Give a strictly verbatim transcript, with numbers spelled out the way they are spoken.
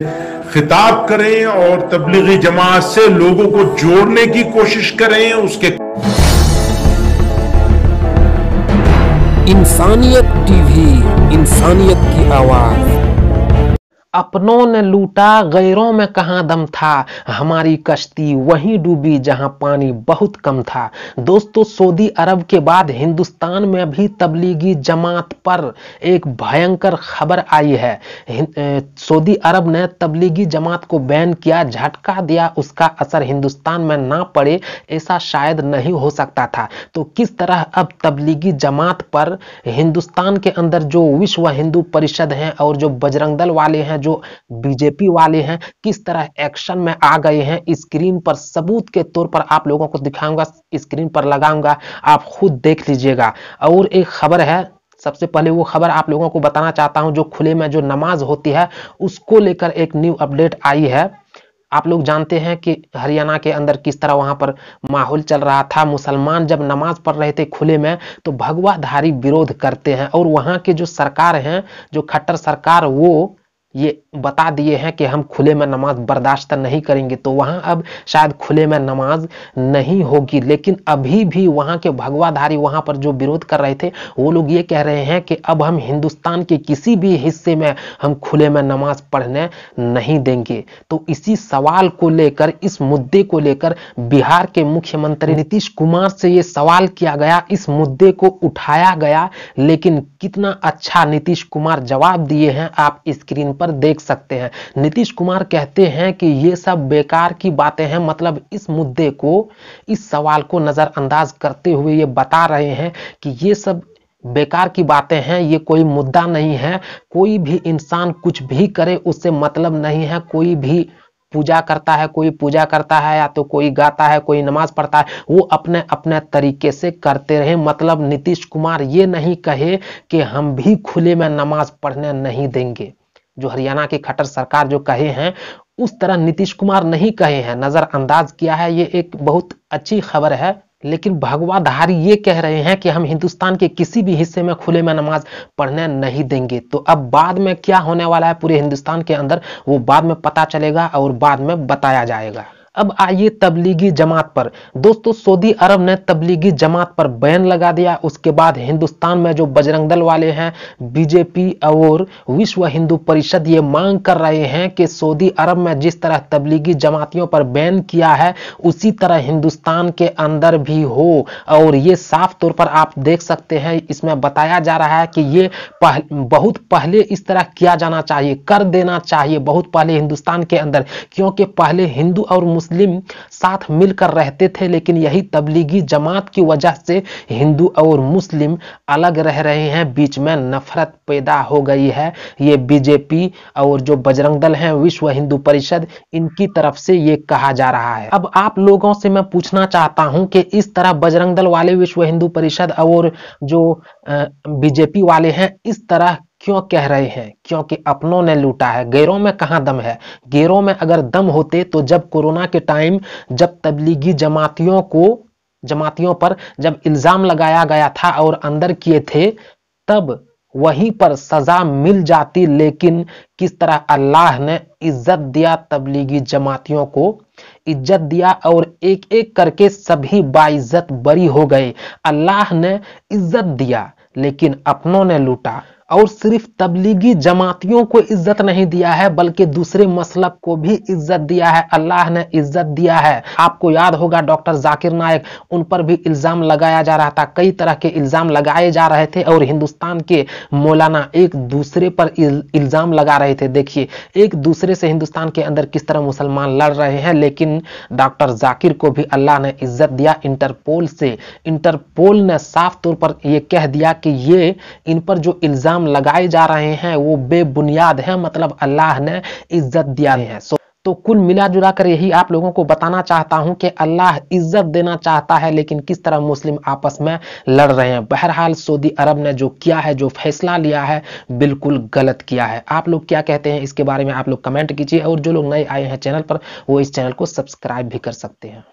खिताब करें और तबलीगी जमात से लोगों को जोड़ने की कोशिश करें। उसके इंसानियत टीवी, इंसानियत की आवाज। अपनों ने लूटा, गैरों में कहां दम था, हमारी कश्ती वहीं डूबी जहां पानी बहुत कम था। दोस्तों, सऊदी अरब के बाद हिंदुस्तान में भी तबलीगी जमात पर एक भयंकर खबर आई है। सऊदी अरब ने तबलीगी जमात को बैन किया, झटका दिया। उसका असर हिंदुस्तान में ना पड़े ऐसा शायद नहीं हो सकता था। तो किस तरह अब तबलीगी जमात पर हिंदुस्तान के अंदर जो विश्व हिंदू परिषद हैं और जो बजरंग दल वाले हैं, जो बीजेपी वाले हैं, किस तरह एक्शन में आ गए हैं, स्क्रीन पर सबूत के तौर पर आप लोगों को दिखाऊंगा, स्क्रीन पर लगाऊंगा, आप खुद देख लीजिएगा। और एक खबर है, सबसे पहले वो खबर आप लोगों को बताना चाहता हूं, जो खुले में जो नमाज होती है उसको लेकर एक न्यू अपडेट आई है। आप लोग जानते हैं कि हरियाणा के अंदर किस तरह वहां पर माहौल चल रहा था। मुसलमान जब नमाज पढ़ रहे थे खुले में तो भगवा धारी विरोध करते हैं, और वहां के जो सरकार हैं, जो खट्टर सरकार, वो ये बता दिए हैं कि हम खुले में नमाज बर्दाश्त नहीं करेंगे। तो वहां अब शायद खुले में नमाज नहीं होगी। लेकिन अभी भी वहां के भगवाधारी वहां पर जो विरोध कर रहे थे वो लोग ये कह रहे हैं कि अब हम हिंदुस्तान के किसी भी हिस्से में हम खुले में नमाज पढ़ने नहीं देंगे। तो इसी सवाल को लेकर, इस मुद्दे को लेकर बिहार के मुख्यमंत्री नीतीश कुमार से ये सवाल किया गया, इस मुद्दे को उठाया गया। लेकिन कितना अच्छा नीतीश कुमार जवाब दिए हैं आप स्क्रीन पर देख सकते हैं। नीतीश कुमार कहते हैं कि ये सब बेकार की बातें हैं। मतलब इस मुद्दे को, इस सवाल को नजरअंदाज करते हुए ये बता रहे हैं कि ये सब बेकार की बातें हैं, ये कोई मुद्दा नहीं है। कोई भी इंसान कुछ भी करे उससे मतलब नहीं है। कोई भी पूजा करता है, कोई पूजा करता है, या तो कोई गाता है, कोई नमाज पढ़ता है, वो अपने अपने तरीके से करते रहे। मतलब नीतीश कुमार ये नहीं कहे कि हम भी खुले में नमाज पढ़ने नहीं देंगे। जो हरियाणा की खट्टर सरकार जो कहे हैं उस तरह नीतीश कुमार नहीं कहे हैं, नजरअंदाज किया है। ये एक बहुत अच्छी खबर है। लेकिन भगवा धारी ये कह रहे हैं कि हम हिंदुस्तान के किसी भी हिस्से में खुले में नमाज पढ़ने नहीं देंगे। तो अब बाद में क्या होने वाला है पूरे हिंदुस्तान के अंदर, वो बाद में पता चलेगा और बाद में बताया जाएगा। अब आइए तबलीगी जमात पर। दोस्तों, सऊदी अरब ने तबलीगी जमात पर बैन लगा दिया। उसके बाद हिंदुस्तान में जो बजरंग दल वाले हैं, बीजेपी और विश्व हिंदू परिषद ये मांग कर रहे हैं कि सऊदी अरब में जिस तरह तबलीगी जमातियों पर बैन किया है उसी तरह हिंदुस्तान के अंदर भी हो। और ये साफ तौर पर आप देख सकते हैं, इसमें बताया जा रहा है कि ये पह, बहुत पहले इस तरह किया जाना चाहिए, कर देना चाहिए बहुत पहले हिंदुस्तान के अंदर। क्योंकि पहले हिंदू और मुस्लिम साथ मिलकर रहते थे, लेकिन यही तबलीगी जमात की वजह से हिंदू और मुस्लिम अलग रह रहे हैं, बीच में नफरत पैदा हो गई है। ये बीजेपी और जो बजरंग दल हैं, विश्व हिंदू परिषद, इनकी तरफ से ये कहा जा रहा है। अब आप लोगों से मैं पूछना चाहता हूं कि इस तरह बजरंग दल वाले, विश्व हिंदू परिषद और जो बीजेपी वाले हैं इस तरह क्यों कह रहे हैं? क्योंकि अपनों ने लूटा है, गैरों में कहां दम है। गैरों में अगर दम होते तो जब कोरोना के टाइम, जब तबलीगी जमातियों को जमातियों पर जब इल्जाम लगाया गया था और अंदर किए थे, तब वहीं पर सजा मिल जाती। लेकिन किस तरह अल्लाह ने इज्जत दिया, तबलीगी जमातियों को इज्जत दिया और एक एक करके सभी बाइज्जत बरी हो गए। अल्लाह ने इज्जत दिया लेकिन अपनों ने लूटा। और सिर्फ तबलीगी जमातियों को इज्जत नहीं दिया है बल्कि दूसरे मसलब को भी इज्जत दिया है। अल्लाह ने इज्जत दिया है। आपको याद होगा डॉक्टर जाकिर नायक, उन पर भी इल्जाम लगाया जा रहा था, कई तरह के इल्जाम लगाए जा रहे थे और हिंदुस्तान के मौलाना एक दूसरे पर इल्जाम लगा रहे थे। देखिए एक दूसरे से हिंदुस्तान के अंदर किस तरह मुसलमान लड़ रहे हैं, लेकिन डॉक्टर जाकिर को भी अल्लाह ने इज्जत दिया इंटरपोल से। इंटरपोल ने साफ तौर पर यह कह दिया कि ये इन पर जो इल्जाम लगाए जा रहे हैं वो बेबुनियाद है, मतलब अल्लाह ने इज्जत दिया है। सो तो कुल मिला जुला कर यही आप लोगों को बताना चाहता हूं कि अल्लाह इज्जत देना चाहता है, लेकिन किस तरह मुस्लिम आपस में लड़ रहे हैं। बहरहाल सऊदी अरब ने जो किया है, जो फैसला लिया है, बिल्कुल गलत किया है। आप लोग क्या कहते हैं इसके बारे में आप लोग कमेंट कीजिए, और जो लोग नए आए हैं चैनल पर वो इस चैनल को सब्सक्राइब भी कर सकते हैं।